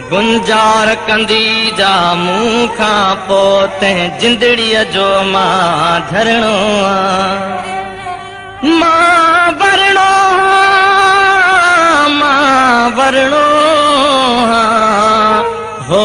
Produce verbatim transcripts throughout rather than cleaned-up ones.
गुंजार कंदी जा मूं खां पोइ जिंदड़ीअ जो मां धरणो मां वरणो मां वरणो हो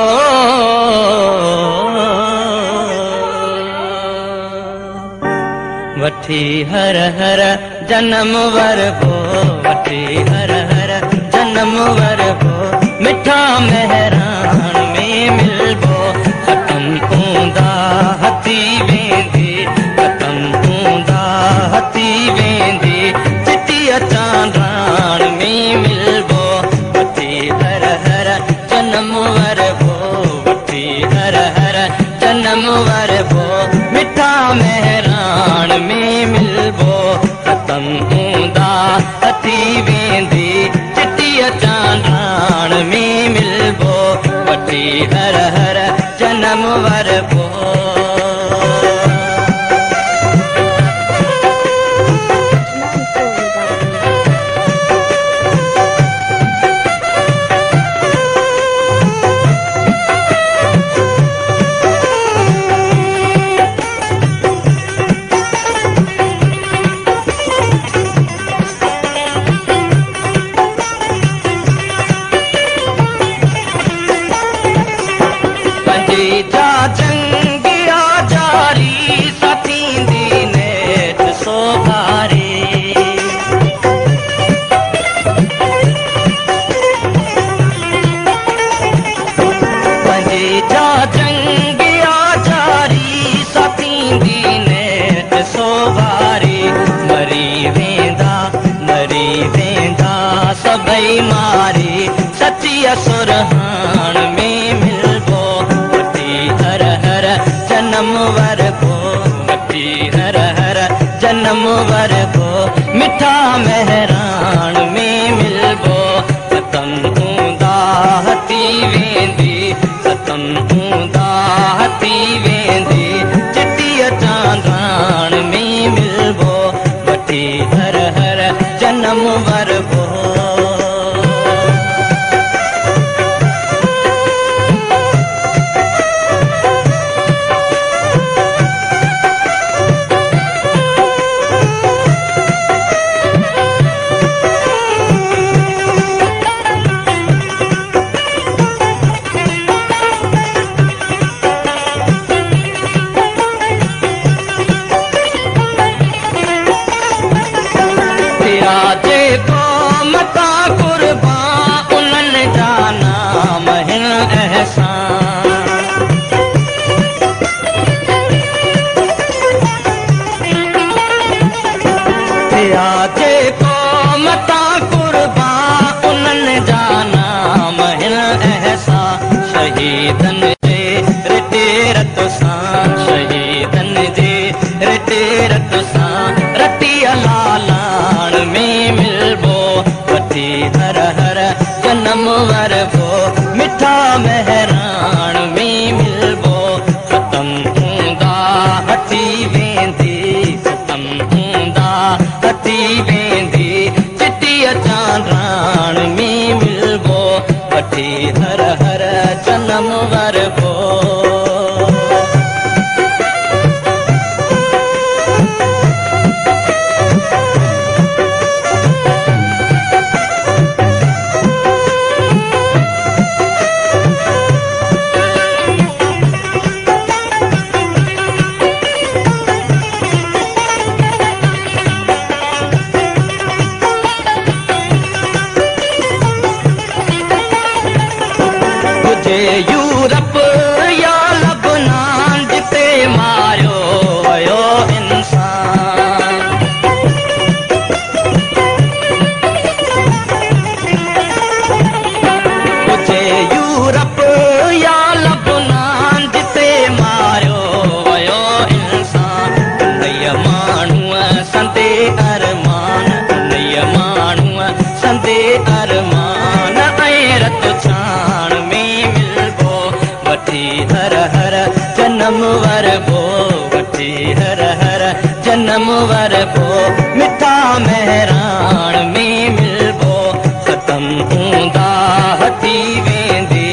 वठी हर हर जन्म वरबो वठी हर हर जन्म वरबो मिठा मेहरान में मिलबो खत्म हूंदा हथी वेंदी खत्म हूंदा हथी वेंदी चिट्ठीअ चांदरान में मिलबो वठी हर हर जन्म वरबो वठी हर हर जन्म वरबो मिठा मेहरान में मिलबो खत्म हूंदा हथी वेंदी चिट्ठीअ चांदरान में मिलबो वठी हर हर जन्म वरबो मारी सची सुरहान में मिलबो वठी हर हर जन्म वरबो वठी हर हर जन्म वरबो मिठा मेहरान में मिलबो खत्म हूंदा हथी वेंदी खत्म हूंदा हथी वेंदी चिट्ठीअ चांदरान में मिलबो वठी हर हर जन्म वरबो शहीदन जे रिटे रत सां शहीदन जे रिटे रत सां रतिया लालाण में मिलबो वठी हर हर जन्म वरबो मिठा मेहरान में मिलबो खत्म हूंदा हथी वेंदी खत्म हूंदा हथी वेंदी चिट्ठीअ चांदरान में मिलबो वठी हर हर जन्म वरबो यूरप या लबनान जिते मारियो वियो इंसान कुझे यूरप या लबनान जिते मारियो वियो इंसान नय माण्हूअ संदे अरमान नय माण्हूअ संदे अरमान ऐं रत छाण वठी हर हर जन्म वरबो वठी हर हर जन्म वरबो मिठा मेहरान में मिलबो खत्म हूंदा हथी वेंदी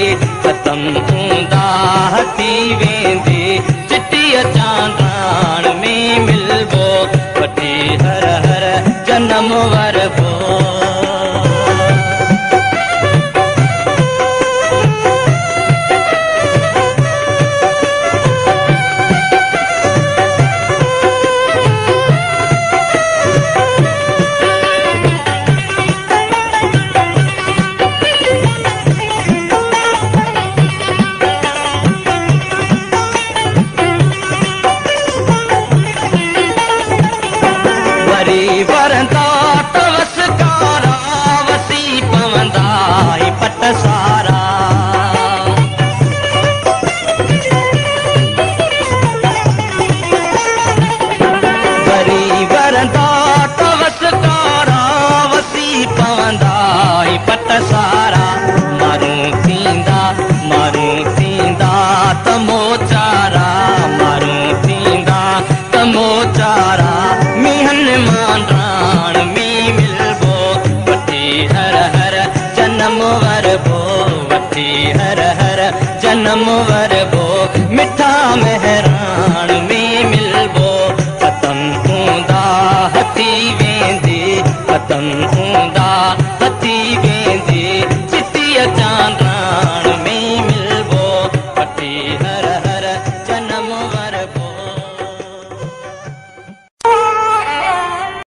जनम वरबो वठी हर हर जनम वरबो मिठा मेहरान में मिलबो पतंग ऊंदा हथी वेंदी पतंग ऊंदा